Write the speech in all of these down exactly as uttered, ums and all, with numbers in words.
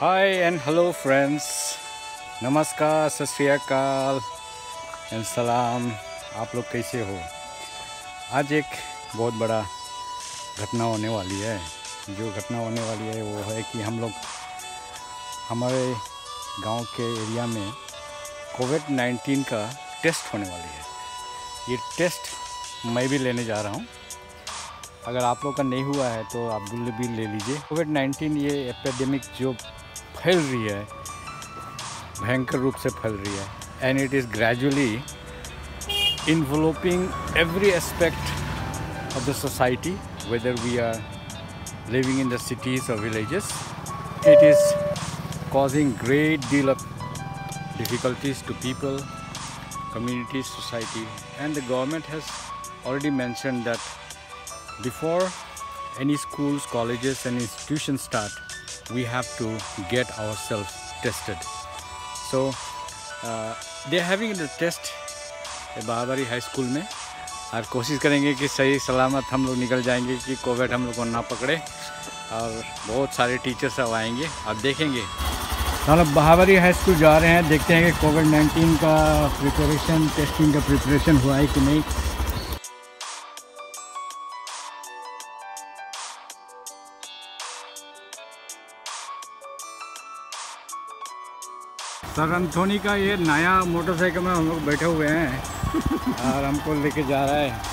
Hi and hello friends. नमस्कार, सत श्री अकाल एंड सलाम। आप लोग कैसे हो? आज एक बहुत बड़ा घटना होने वाली है। जो घटना होने वाली है वो है कि हम लोग हमारे गांव के एरिया में कोविड नाइन्टीन का टेस्ट होने वाली है। ये टेस्ट मैं भी लेने जा रहा हूँ। अगर आप लोग का नहीं हुआ है तो आप भी ले लीजिए। कोविड नाइन्टीन ये एपिडेमिक जो फैल रही है, भयंकर रूप से फैल रही है, and it is gradually enveloping every aspect of the society, whether we are living in the cities और villages. It is causing great deal of difficulties to people, communities, society, and the government has already mentioned that before any schools, colleges and institutions start, we have to get ourselves tested. So uh, they are having the test Bahawari high school में, और कोशिश करेंगे कि सही सलामत हम लोग निकल जाएंगे, कि कोविड हम लोग को ना पकड़े, और बहुत सारे टीचर्स अब आएंगे। अब देखेंगे हम लोग बहावरी हाई स्कूल जा रहे हैं, देखते हैं कि कोविड नाइन्टीन का प्रिपरेशन, टेस्टिंग का प्रिपरेशन हुआ है कि नहीं। सर एंथोनी का ये नया मोटरसाइकिल में हम लोग बैठे हुए हैं और हमको लेके जा रहा है।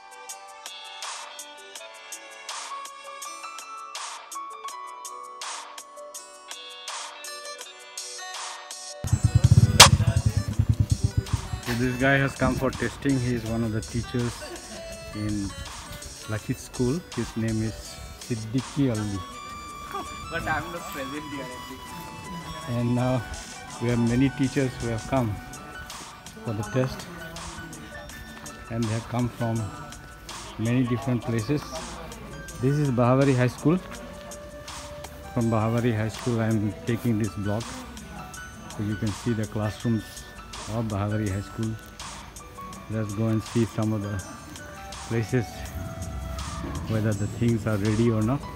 So this guy has come for testing. He is one of the teachers in Lakit School. His name is Siddiqui Ali. But I am not present here. And now we have many teachers who have come for the test, and they have come from many different places. This is Bhavari High School. From Bhavari High School I am taking this vlog, so you can see the classrooms of Bhavari High School. Let's go and see some of the places, whether the things are ready or not.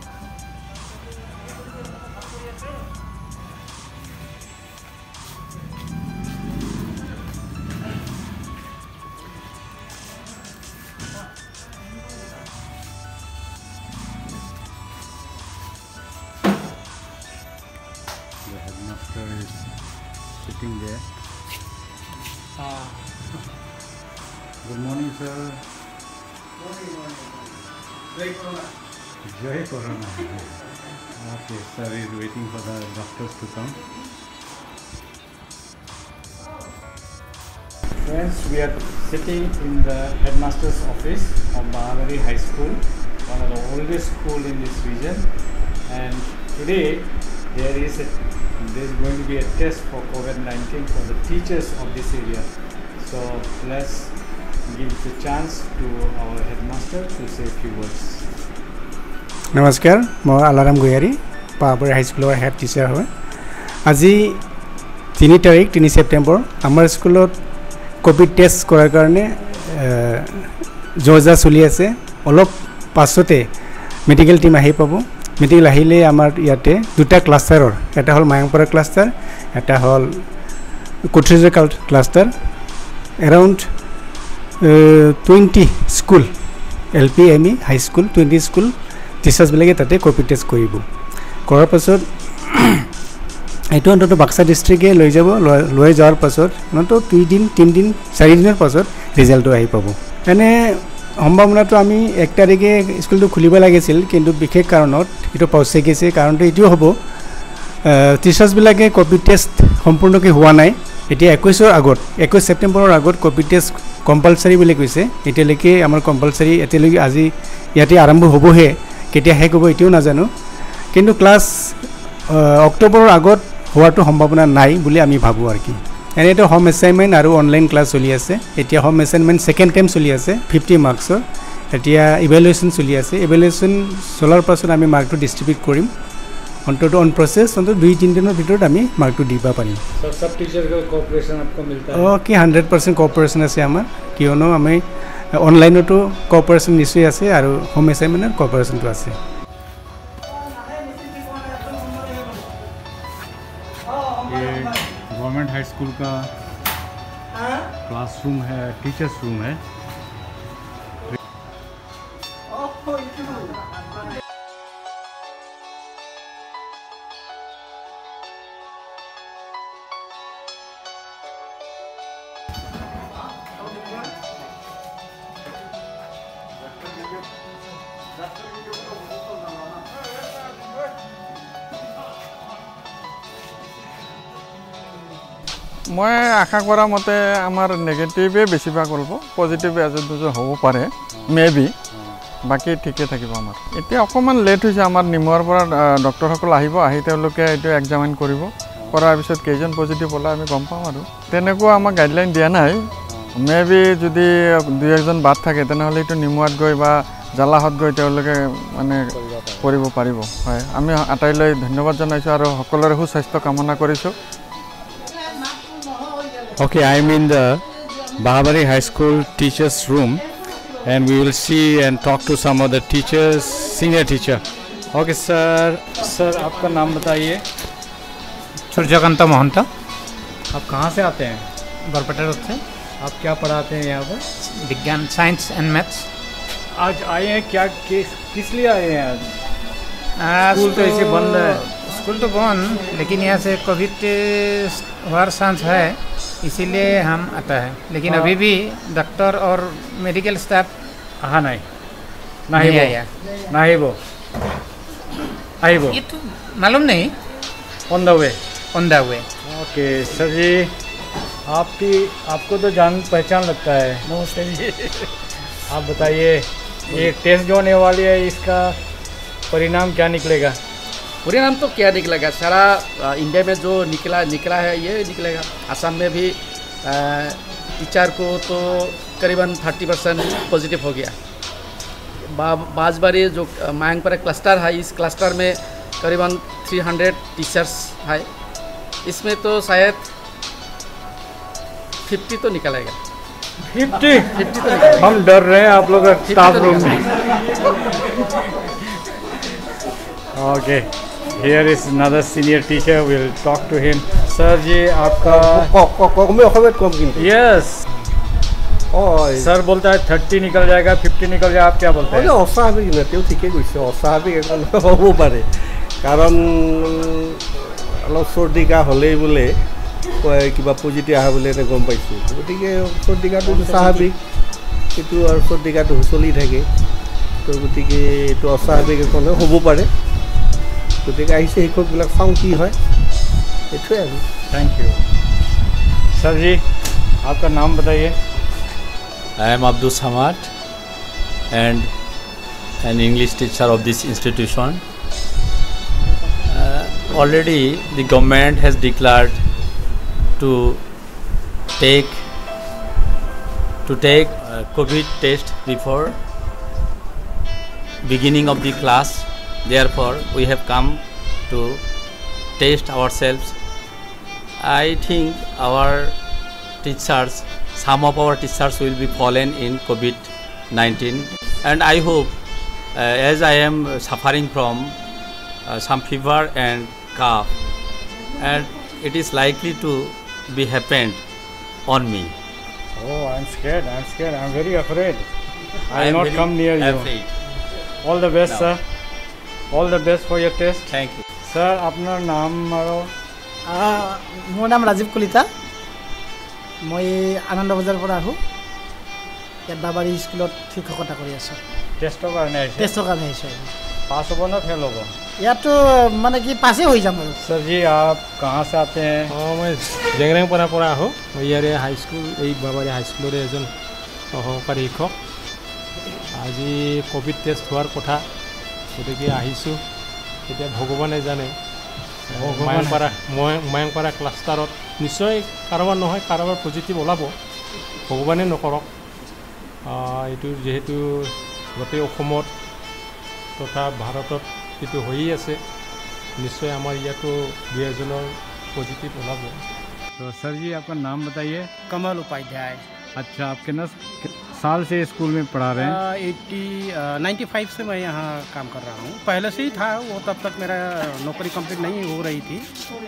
The headmaster is sitting there. Ah. Good morning, sir. Morning, morning. Jai Corona. Jai Corona. Okay, sir is waiting for the doctors to come. Friends, we are sitting in the headmaster's office of Bhavari High School, one of the oldest school in this region. And today there is a there is going to be a test for COVID nineteen for the teachers of this area. So let's give the chance to our headmaster to say a few words. नमस्कार, मैं Alaram Goyari, Bahawari high school head teacher है। आज तीन तारीख तीन September आम school Covid test करार कारणे जोजा चलि आछे। अलप पाछते मेडिकल टीम आहि पाब। मेडिकल आहिले आमार इयाते दुटा क्लास्टारर, एटा हल मायंगपारा क्लास्टार, एटा हल कोठरिजर cluster. Around twenty school, L P M E high school twenty school teachers बिलाके ताते कोविड टेस्ट करिब। करार पाছত एटु अन्तत बाक्सा डिस्ट्रिक्टे লৈ যাব। লৈ যাওয়ার পাছত অন্তত দুই দিন তিন দিন চাৰি দিনৰ পাছত ৰিজাল্টটো আহি পাব। এনে সম্ভাৱনাটো আমি এক তাৰিখে স্কুলটো খুলিব লাগিছিল, কিন্তু বিশেষ কাৰণত এইটো পৌঁছে গৈছে। কাৰণটো এইটো হ'ব, টিচাৰ্ছবিলাকে কোভিড টেষ্ট সম্পূৰ্ণকৈ হোৱা নাই। এতিয়া একৈছৰ আগত একৈছ ছেপ্টেম্বৰৰ আগত কোভিড টেষ্ট কম্পালচাৰী বুলি কৈছে। এতিয়ালৈকে আমাৰ কম্পালচাৰী এতিয়ালৈকে আজি ইয়াতে আৰম্ভ হ'বহে, কেতিয়া শেষ হ'ব এতিয়াও নাজানো। কিন্তু ক্লাছ অক্টোবৰৰ আগত হোৱাটো সম্ভাৱনা নাই বুলি আমি ভাবোঁ আৰু কি। এনেতো হোম এছাইনমেণ্ট আৰু অনলাইন ক্লাছ চলি আছে। এতিয়া হোম এছাইনমেণ্ট ছেকেণ্ড টাইম চলি আছে ফিফটি মাৰ্কছৰ। এতিয়া ইভেলুৱেশ্যন চলি আছে। ইভেলুৱেশ্যন চলাৰ পাছত আমি মাৰ্কটো ডিষ্ট্ৰিবিউট কৰিম। অন্তত অন প্ৰচেছ অন্তত দুই তিনি দিনৰ ভিতৰত আমি মাৰ্কটো দিব পাৰিম। सर सब टीचर का कोऑपरेशन आपको मिलता है? ओके, হাণ্ড্ৰেড পাৰ্চেণ্ট কোঅপাৰেশ্যন আছে আমাৰ, কিয়নো আমি অনলাইনতো কোঅপাৰেশ্যন নিশ্চয় আছে আৰু হোম এছাইনমেণ্টৰ কোঅপাৰেশ্যনটো আছে। ये गवर्नमेंट हाई स्कूल का क्लासरूम है, टीचर्स रूम है। मैं आशा करा मते आमार नेगेटिवे बेसिभाग गल्प पजिटिव एज दुजो हब पारे मे बी बाकी ठीके थाकिब आमार एतिया अकमान लेट होइसे आमार निमुआर পৰা डॉक्टर সকল আহিব আহি তেওঁলোকে এটো এক্সামিন কৰিব কৰাৰ পিছত কেজন পজিটিভ হলা আমি গম পাম আৰু তেনেকো আমাক গাইডলাইন দিয়া নাই मे बी যদি দুই একজন বাদ থাকে তেনেহলে এটো নিমুৱাত গৈ বা জালাহত গৈ তেওঁলোকে মানে কৰিব পাৰিব হয় আমি আটাইলৈ ধন্যবাদ জনাইছো আৰু সকলোৰে সুস্বাস্থ্য কামনা কৰিছো। Okay, I'm in the Bahabari High School teachers room and we will see and talk to some of the teachers, senior teacher. Okay sir, sir आपका नाम बताइए। सूर्यकांत महंता। आप कहाँ से आते हैं? बरपेटा रोड से। आप क्या पढ़ाते हैं यहाँ पर? विज्ञान, साइंस एंड मैथ्स। आज आए हैं क्या किस किस लिए आए हैं आज? आज स्कूल तो ऐसे बंद है। स्कूल तो बंद, लेकिन यहाँ से कोविड हर चांस है इसीलिए हम आता है, लेकिन अभी भी डॉक्टर और मेडिकल स्टाफ हाँ नहीं नहीं नहीं आया नहीं वो आई वो ये तो मालूम नहीं on the way on the way. Okay sir ji, आपकी आपको तो जान पहचान लगता है। नमस्ते जी। आप बताइए ये टेस्ट जो होने वाली है इसका परिणाम क्या निकलेगा? परिणाम तो क्या निकलेगा, सारा इंडिया में जो निकला निकला है ये निकलेगा। असम में भी टीचर को तो करीबन थर्टी परसेंट पॉजिटिव हो गया। बा, बाजबारी जो मायंगपरा क्लस्टर है, इस क्लस्टर में करीबन तीन सौ टीचर्स है, इसमें तो शायद पचास तो निकलेगा। फिफ्टी फिफ्टी तो निकलेगा। हम डर रहे हैं आप लोग स्टाफ रूम में। Okay, here is another senior teacher, we'll talk to him. Sir ji आपका yes सर बोलता है थर्टी निकल जाएगा, फिफ्टी निकल जाएगा, आप क्या बोलते हैं? অস্বাভাৱিক নেতেও ঠিকেই কৈছে, অস্বাভাৱিক এখন হ'ব পাৰে কাৰণ অলপ চৰ্দি কাহ হ'লেই বোলে কিবা পজিটিভ আহা বুলি এনে গম পাইছোঁ। গতিকে চৰ্দি কাহটো স্বাভাৱিক, সেইটো আৰু চৰ্দি কাহটো চলি থাকে, তো গতিকে এইটো অস্বাভাৱিক এখন হ'ব পাৰে। গতিকে আহিছে শিক্ষকবিলাক চাওঁ কি হয়, এইটোৱে আৰু। थैंक यू सर जी, आपका नाम बताइए। I am Abdul Samad and an English teacher of this institution. Uh, already the government has declared to take to take uh, COVID test before beginning of the class. Therefore, we have come to test ourselves. I think our teachers, some of our teachers will be fallen in COVID nineteen, and I hope uh, as I am suffering from uh, some fever and cough, and it is likely to be happened on me. Oh, I'm scared, I'm scared, I'm very afraid. I I am will not very come near you. afraid. All the best No. sir, all the best for your test. Thank you. Sir, अपना नाम और মোৰ নাম ৰাজীৱ কলিতা, মই আনন্দ বজাৰৰ পৰা আহোঁ। ইয়াত বাবাৰী স্কুলত শিক্ষকতা কৰি আছোঁ। টেষ্টৰ কাৰণে আহিছে? টেষ্টৰ কাৰণে আহিছোঁ। पास होगा ना फेल होगा? ইয়াতো মানে কি পাছেই হৈ যাম আৰু। सर जी आप कहाँ से आते हैं? অঁ মই জেংৰেংপাৰাৰ পৰা আহোঁ। মই ইয়াৰে হাইস্কুল এই বাবাৰী হাইস্কুলৰে এজন সহকাৰী শিক্ষক। আজি ক'ভিড টেষ্ট হোৱাৰ কথা, গতিকে আহিছোঁ। এতিয়া ভগৱানে জানে মায়ংপাৰা মই মায়ংপাৰা ক্লাষ্টাৰত নিশ্চয় কাৰোবাৰ নহয় কাৰোবাৰ পজিটিভ ওলাব, ভগৱানে নকৰক। এইটো যিহেতু গোটেই অসমত তথা ভাৰতত এইটো হৈয়ে আছে, নিশ্চয় আমাৰ ইয়াতো দুই এজনৰ পজিটিভ ওলাব। तो सर जी आपका नाम बताइए। कमल उपाध्याय। अच्छा, आपके नस साल से स्कूल में पढ़ा रहे हैं? एट्टी नाइन्टी फाइव से मैं यहाँ काम कर रहा हूँ। पहले से ही था वो, तब तक मेरा नौकरी कंप्लीट नहीं हो रही थी,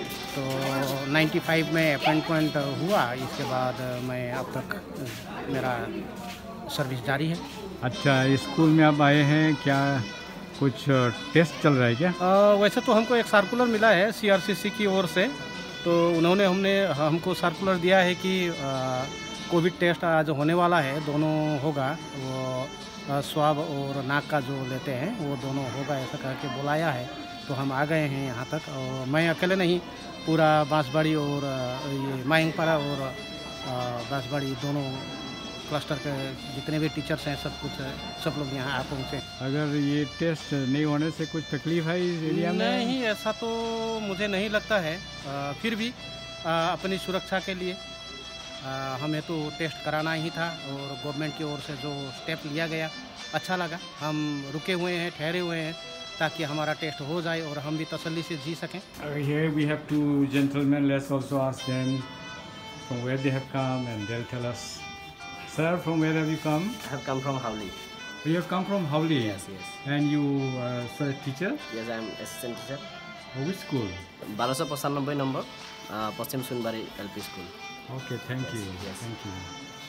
तो नाइन्टी फाइव में अपॉइंटमेंट हुआ। इसके बाद मैं अब तक मेरा सर्विस जारी है। अच्छा, स्कूल में आप आए हैं, क्या कुछ टेस्ट चल रहा है क्या? आ, वैसे तो हमको एक सर्कुलर मिला है सीआरसीसी की ओर से, तो उन्होंने हमने हमको सर्कुलर दिया है कि कोविड टेस्ट आज होने वाला है, दोनों होगा। वो स्वाब और नाक का जो लेते हैं वो दोनों होगा, ऐसा करके बुलाया है। तो हम आ गए हैं यहाँ तक, और मैं अकेले नहीं, पूरा बांसबाड़ी और ये मायंगपारा और बांसबाड़ी दोनों क्लस्टर के जितने भी टीचर्स हैं सब कुछ सब लोग यहाँ आ पहुँचे। अगर ये टेस्ट नहीं होने से कुछ तकलीफ है इस एरिया में? नहीं, ऐसा तो मुझे नहीं लगता है। आ, फिर भी आ, अपनी सुरक्षा के लिए आ, हमें तो टेस्ट कराना ही था, और गवर्नमेंट की ओर से जो स्टेप लिया गया अच्छा लगा। हम रुके हुए हैं, ठहरे हुए हैं, ताकि हमारा टेस्ट हो जाए और हम भी तसल्ली से जी सकें। Here we have two gentlemen. Let's also ask them from where they have come and they'll tell us. Sir, from where have you come? I have come from Howli. You have come from Howli? Yes, yes. And you are uh, a teacher? Yes, I am assistant teacher. Oh, which school? बारह सौ पचानबे number, Paschim सुनबारी L P school. Okay, thank you. Yes. Thank you.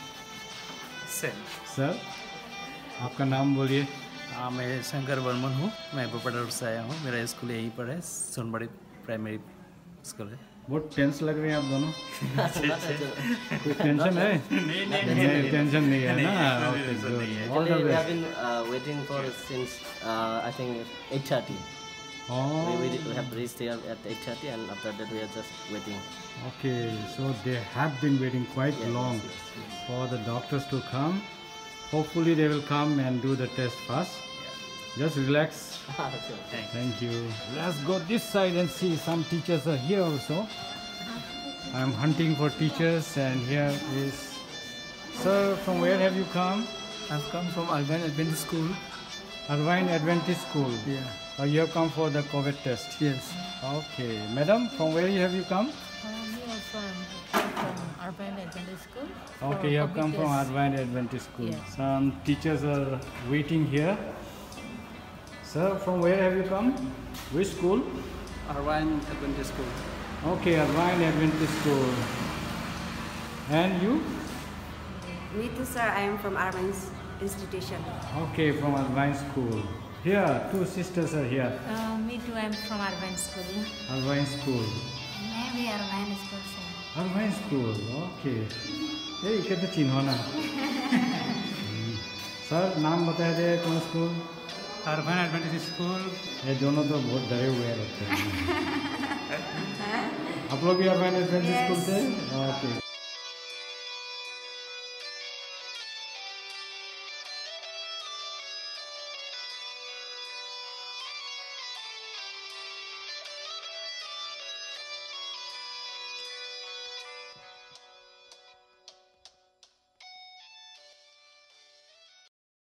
Sir. Sir, आपका नाम बोलिए। हाँ, मैं शंकर वर्मन हूँ, मैं बोपड़ा से आया हूँ। मेरा स्कूल यहीं पर है, सोनबड़ी प्राइमरी स्कूल है। बहुत टेंस लग रहे हैं आप दोनों। कोई टेंशन है? नहीं नहीं नहीं, टेंशन नहीं है ना। Actually, we have been uh, waiting for since uh, I think eight thirty. Oh. We, we, we have reached here at eight thirty, and after that we are just waiting. Okay, so they have been waiting quite Yes, long yes, yes. for the doctors to come. Hopefully they will come and do the test first. Just relax. Thank Thank you. Let's go this side and see some teachers are here also. I'm hunting for teachers, and here is sir. From where have you come? I've come from Irvine Adventist School. Irvine Adventist School. Yeah. Oh, you have come for the COVID test. Yes. Okay, madam. From where have you come? Um, we are from, from Irvine Adventist School. Okay, you have come from Irvine Adventist School. Yes. Some teachers are waiting here. Sir, from where have you come? Which school? Irvine Adventist School. Okay, Irvine Adventist School. And you? Me too, sir. I am from Irvine's institution. Okay, from Irvine School. Here, two sisters are here. Uh, me too, I'm from Irvine School. Irvine School. Maybe Irvine School, sir. Irvine School, okay. Hey, क्या तो चिन्ह ना? Sir, नाम बताया दे कौन school? Irvine Adventist School. ये दोनों तो बहुत डरे हुए हैं लगते हैं। आप लोग भी Irvine Adventist School से? Okay.